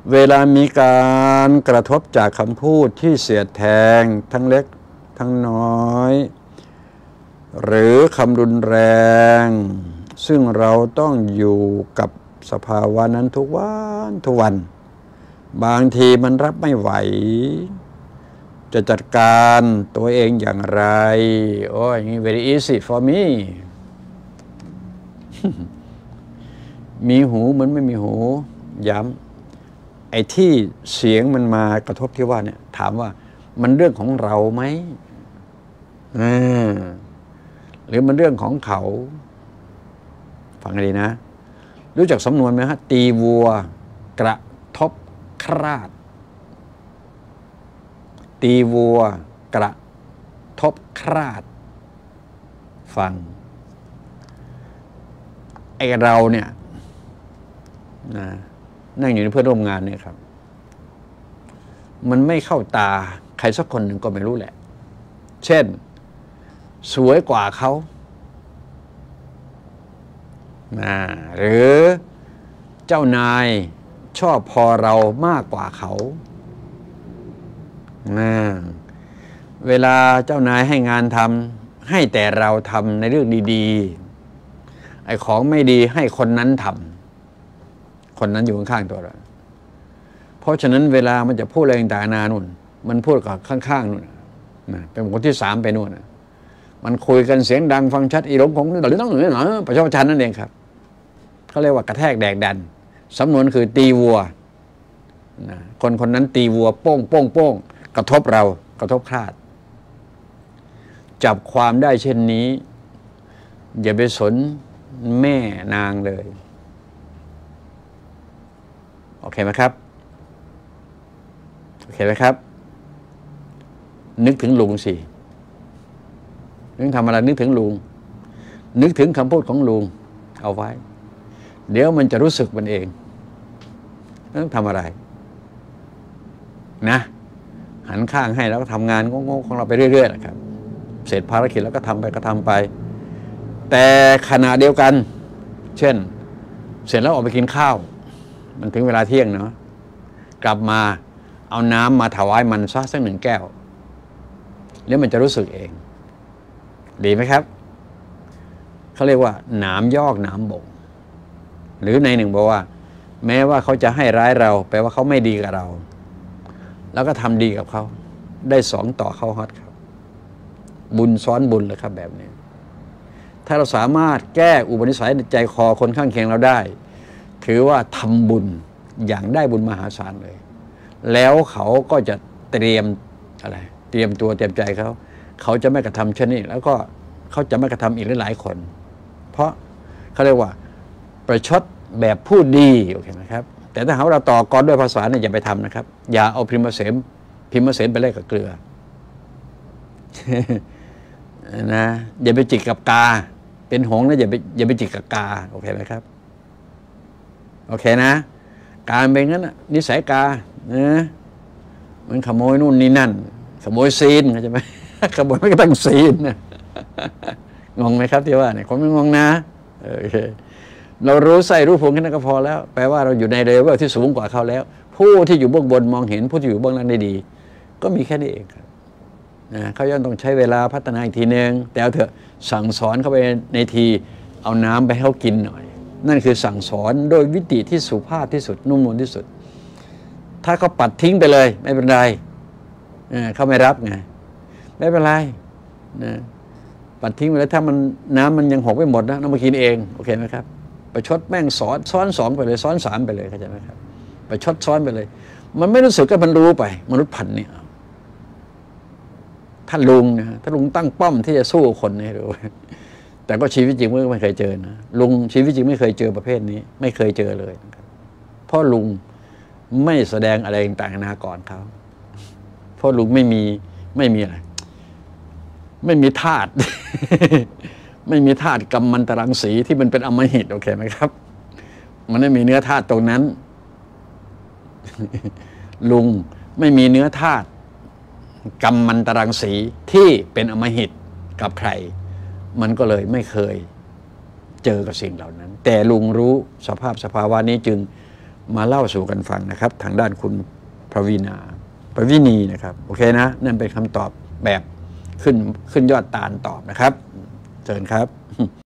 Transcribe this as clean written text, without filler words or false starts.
เวลามีการกระทบจากคำพูดที่เสียดแทงทั้งเล็กทั้งน้อยหรือคำรุนแรงซึ่งเราต้องอยู่กับสภาวะนั้นทุกวันบางทีมันรับไม่ไหวจะจัดการตัวเองอย่างไรโอ้ย very easy for me มีหูเหมือนไม่มีหูย้ำไอ้ที่เสียงมันมากระทบที่ว่าเนี่ยถามว่ามันเรื่องของเราไหมหรือมันเรื่องของเขาฟังให้ดีนะรู้จักสำนวนไหมฮะตีวัวกระทบคราดตีวัวกระทบคราดฟังไอ้เราเนี่ยนั่งอยู่ในเพื่อนร่วมงานเนี่ยครับมันไม่เข้าตาใครสักคนหนึ่งก็ไม่รู้แหละเช่นสวยกว่าเขาหรือเจ้านายชอบพอเรามากกว่าเขาเวลาเจ้านายให้งานทำให้แต่เราทำในเรื่องดีๆไอ้ของไม่ดีให้คนนั้นทำคนนั้นอยู่ข้างๆตัวเราเพราะฉะนั้นเวลามันจะพูดอะไรต่างๆนานู่นมันพูดกับข้างๆนู่นเป็นคนที่3ไปนู่นมันคุยกันเสียงดังฟังชัดอีหลงของหรือต้องหรือหนอประชดชันนั่นเองครับเขาเรียกว่ากระแทกแดกดันสำนวนคือตีวัวคนนั้นตีวัวโป้งโป้งโป้งกระทบเรากระทบคราดจับความได้เช่นนี้อย่าไปสนแม่นางเลยโอเคไหมครับโอเคไหมครับนึกถึงลุงสินึกทำอะไรนึกถึงลุงนึกถึงคำพูดของลุงเอาไว้เดี๋ยวมันจะรู้สึกมันเองต้องทำอะไรนะหันข้างให้แล้วก็ทำงานงงๆของเราไปเรื่อยๆนะครับเสร็จภารกิจแล้วก็ทำไปแต่ขณะเดียวกันเช่นเสร็จแล้วออกไปกินข้าวมันถึงเวลาเที่ยงเนาะกลับมาเอาน้ำมาถวายมันสัก1 แก้วแล้วมันจะรู้สึกเองดีไหมครับเขาเรียกว่าหนามยอกหนามบ่งหรือในหนึ่งบอกว่าแม้ว่าเขาจะให้ร้ายเราแปลว่าเขาไม่ดีกับเราแล้วก็ทำดีกับเขาได้2 ต่อเข้าฮอตครับบุญซ้อนบุญเลยครับแบบนี้ถ้าเราสามารถแก้อุปนิสัยใจคอคนข้างเคียงเราได้ถือว่าทำบุญอย่างได้บุญมหาศาลเลยแล้วเขาก็จะเตรียมอะไรเตรียมตัวเตรียมใจเขาจะไม่กระทำเช่นนี้แล้วก็เขาจะไม่กระทำอีกหลายคนเพราะเขาเรียกว่าประชดแบบพูดดีโอเคไหมครับแต่ถ้าเราต่อกรด้วยภาษาเนี่ยอย่าไปทำนะครับอย่าเอาพิมพ์เสนไปแลกกับเกลือ นะอย่าไปจิกกับกาเป็นหงส์นะอย่าไปจิกกับกาโอเคไหมครับโอเคนะการเป็นงั้นนะนิสัยกามันขโมยนู่นนี่นั่นขโมยซีนเข้าใจไหม ขโมยไม่กระทั่งซีนนะ งงไหมครับที่ว่าเนี่ยคนไม่งงนะโอเคเรารู้ไส้รู้ผลแค่นั้นก็พอแล้วแปลว่าเราอยู่ในเลเวลที่สูงกว่าเขาแล้วผู้ที่อยู่เบื้องบนมองเห็นผู้ที่อยู่เบื้องล่างได้ดีก็มีแค่นี้เองครับเขาย่อมต้องใช้เวลาพัฒนาอีกทีนึงแต่เอาเถอะสั่งสอนเข้าไปในทีเอาน้ำไปให้เขากินหน่อยนั่นคือสั่งสอนโดยวิธีที่สุภาพที่สุดนุ่มนวลที่สุดถ้าเขาปัดทิ้งไปเลยไม่เป็นไรเขาไม่รับไงไม่เป็นไรปัดทิ้งไปแล้วถ้ามันน้ำมันยังหกไม่หมดนะน้ำมากินเองโอเคไหมครับประชดแม่งซ้อน2ไปเลยซ้อน3ไปเลยเข้าใจไหมครับประชดซ้อนไปเลยมันไม่รู้สึกก็มันรู้ไปมนุษย์พันธุ์เนี่ยท่านลุงนะถ้าลุงตั้งป้อมที่จะสู้คนให้รู้แต่ก็ชีวิตจริงไม่เคยเจอนะลุงชีวิตจริงไม่เคยเจอประเภทนี้ไม่เคยเจอเลยนะครับเพราะลุงไม่แสดงอะไรต่างๆนาก่อนเขาเพราะลุงไม่มีอะไรไม่มีธาตุ ไม่มีธาตุกัมมันตรังสีที่มันเป็นอมหิตโอเคไหมครับมันไม่มีเนื้อธาตุตรงนั้น ลุงไม่มีเนื้อธาตุกัมมันตรังสีที่เป็นอมหิตกับใครมันก็เลยไม่เคยเจอกับสิ่งเหล่านั้นแต่ลุงรู้สภาวะนี้จึงมาเล่าสู่กันฟังนะครับทางด้านคุณประวินีนะครับโอเคนะนั่นเป็นคำตอบแบบขึ้นยอดตาลตอบนะครับเชิญครับ